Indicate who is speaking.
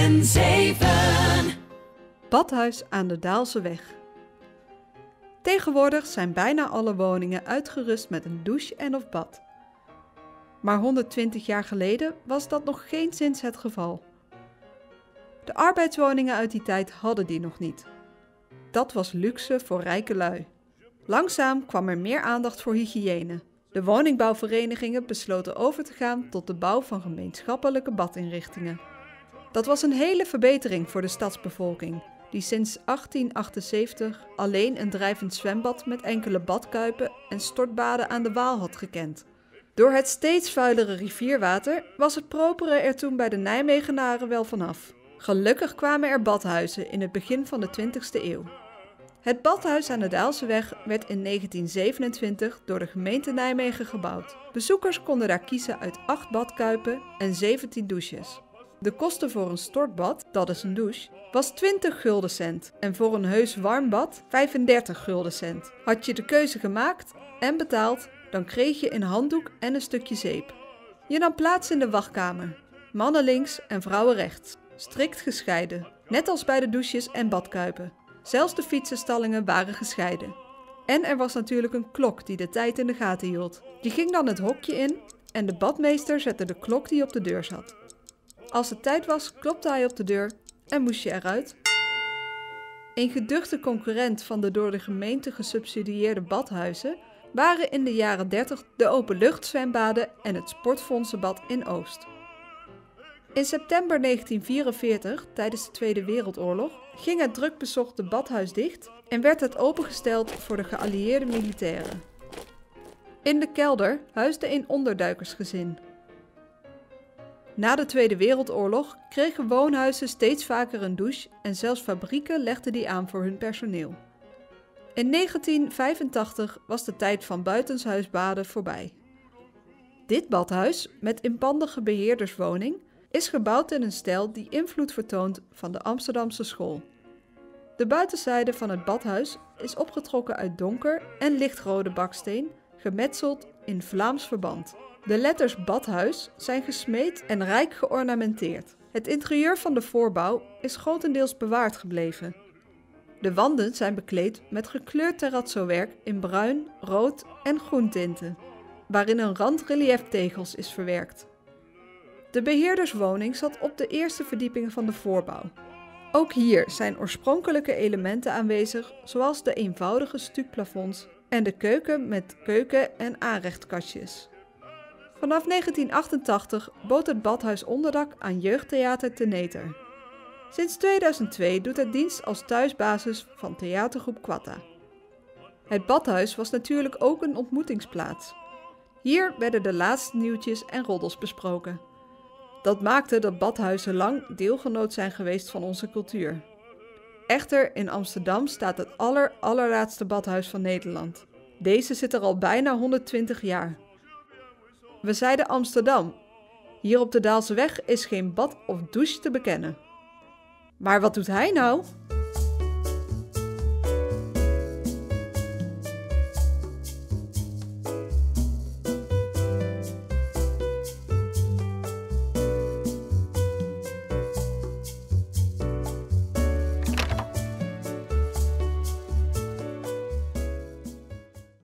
Speaker 1: N7.
Speaker 2: Badhuis aan de Daalseweg. Tegenwoordig zijn bijna alle woningen uitgerust met een douche en of bad. Maar 120 jaar geleden was dat nog geenszins het geval. De arbeidswoningen uit die tijd hadden die nog niet. Dat was luxe voor rijke lui. Langzaam kwam er meer aandacht voor hygiëne. De woningbouwverenigingen besloten over te gaan tot de bouw van gemeenschappelijke badinrichtingen. Dat was een hele verbetering voor de stadsbevolking, die sinds 1878 alleen een drijvend zwembad met enkele badkuipen en stortbaden aan de Waal had gekend. Door het steeds vuilere rivierwater was het propere er toen bij de Nijmegenaren wel vanaf. Gelukkig kwamen er badhuizen in het begin van de 20e eeuw. Het badhuis aan de Daalseweg werd in 1927 door de gemeente Nijmegen gebouwd. Bezoekers konden daar kiezen uit 8 badkuipen en 17 douches. De kosten voor een stortbad, dat is een douche, was 20 guldencent en voor een heus warm bad 35 guldencent. Had je de keuze gemaakt en betaald, dan kreeg je een handdoek en een stukje zeep. Je nam plaats in de wachtkamer, mannen links en vrouwen rechts, strikt gescheiden, net als bij de douches en badkuipen. Zelfs de fietsenstallingen waren gescheiden. En er was natuurlijk een klok die de tijd in de gaten hield. Je ging dan het hokje in en de badmeester zette de klok die op de deur zat. Als het tijd was, klopte hij op de deur en moest je eruit. Een geduchte concurrent van de door de gemeente gesubsidieerde badhuizen waren in de jaren 30 de openluchtzwembaden en het sportfondsenbad in Oost. In september 1944, tijdens de Tweede Wereldoorlog, ging het drukbezochte badhuis dicht en werd het opengesteld voor de geallieerde militairen. In de kelder huisde een onderduikersgezin. Na de Tweede Wereldoorlog kregen woonhuizen steeds vaker een douche en zelfs fabrieken legden die aan voor hun personeel. In 1985 was de tijd van buitenshuisbaden voorbij. Dit badhuis, met inpandige beheerderswoning, is gebouwd in een stijl die invloed vertoont van de Amsterdamse school. De buitenzijde van het badhuis is opgetrokken uit donker en lichtrode baksteen, gemetseld in Vlaams verband. De letters badhuis zijn gesmeed en rijk geornamenteerd. Het interieur van de voorbouw is grotendeels bewaard gebleven. De wanden zijn bekleed met gekleurd terrazzowerk in bruin, rood en groen tinten, waarin een rand relieftegels is verwerkt. De beheerderswoning zat op de eerste verdieping van de voorbouw. Ook hier zijn oorspronkelijke elementen aanwezig, zoals de eenvoudige stucplafonds en de keuken met keuken- en aanrechtkastjes. Vanaf 1988 bood het badhuis onderdak aan Jeugdtheater Teneter. Sinds 2002 doet het dienst als thuisbasis van theatergroep Quatta. Het badhuis was natuurlijk ook een ontmoetingsplaats. Hier werden de laatste nieuwtjes en roddels besproken. Dat maakte dat badhuizen lang deelgenoot zijn geweest van onze cultuur. Echter, in Amsterdam staat het allerlaatste badhuis van Nederland. Deze zit er al bijna 120 jaar. We zeiden Amsterdam. Hier op de Daalseweg is geen bad of douche te bekennen. Maar wat doet hij nou?